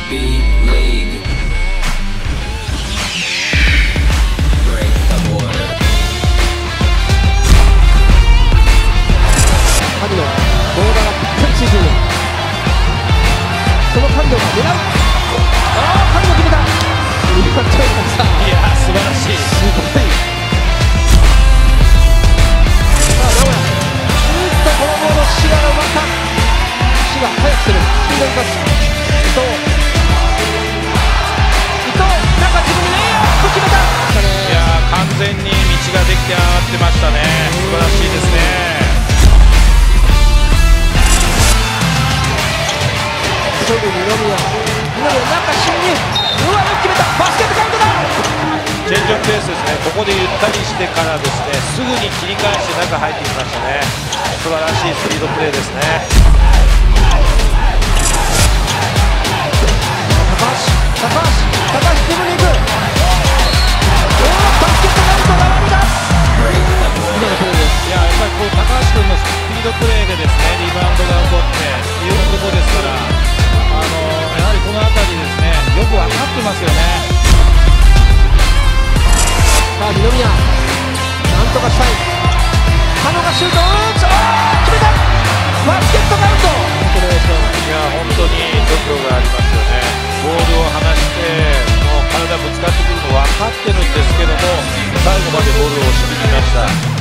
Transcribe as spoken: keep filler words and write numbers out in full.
B League. Break the border. 神の動画がぴったりついている。その神野が狙う。ああ、神野決めた。いいパッチョイさん。 いやー、素晴らしい。 すごい。さあ、名古屋。ずーっとこのボールを滋賀が奪った。滋賀早くする。スピードに勝つ。伊藤。伊藤、中自分でレイアップ決めた。 いやー、完全に道ができて上がってましたね。素晴らしいですね。 すぐ二宮。二宮中侵入。うわ、決めた。バスケットカウントだ。 チェンジオブペースですね。ここでゆったりしてからですね、すぐに切り返して中入ってきましたね。素晴らしいスピードプレーですね。 高橋、高橋、高橋自分に行く。おお、バスケットカウント並びだ。今のプレーです。 いや、やっぱりこう高橋君のスピードプレーでですね、リバウンドが起こっていうところですから、あのやはりこの辺りですね、よく分かってますよね。 さあ二宮、なんとかしたい。加野がシュートを打つ。あー、決めた。バスケットカウント。本当にいや、本当に度胸がありますよね。ボールを離してもう体ぶつかってくるの分かってるんですけども、最後までボールを押し切りました。